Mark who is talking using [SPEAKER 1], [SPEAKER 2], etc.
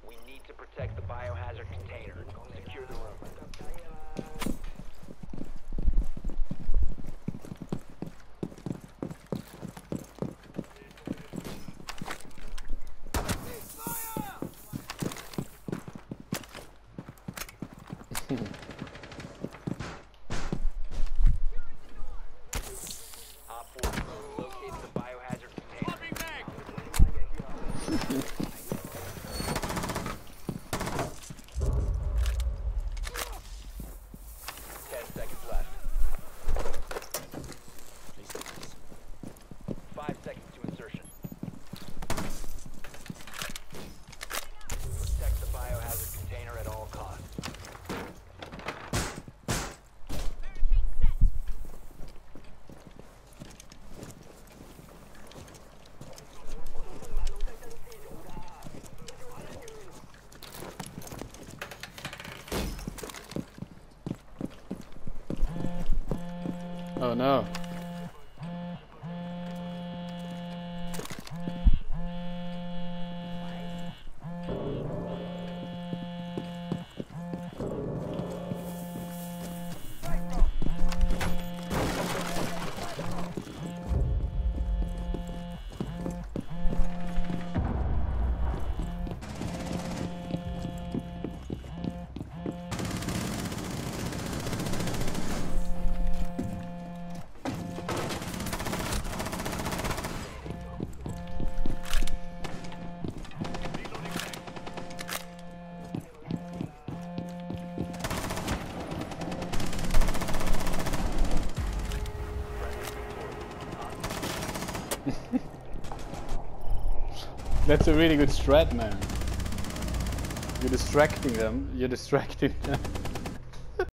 [SPEAKER 1] We need to protect the biohazard container. Secure the room. Located the biohazard container. 10 seconds left. 5 seconds to insertion. Protect the biohazard container at all costs.
[SPEAKER 2] Oh no. That's a really good strat, man. You're distracting them.